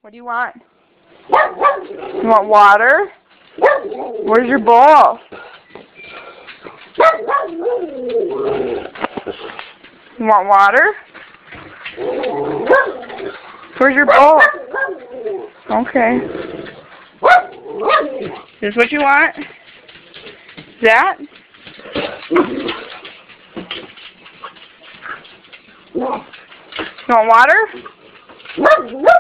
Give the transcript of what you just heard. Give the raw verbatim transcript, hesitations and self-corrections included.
What do you want? You want water? Where's your bowl? You want water? Where's your bowl? Okay. Is this what you want? That? You want water?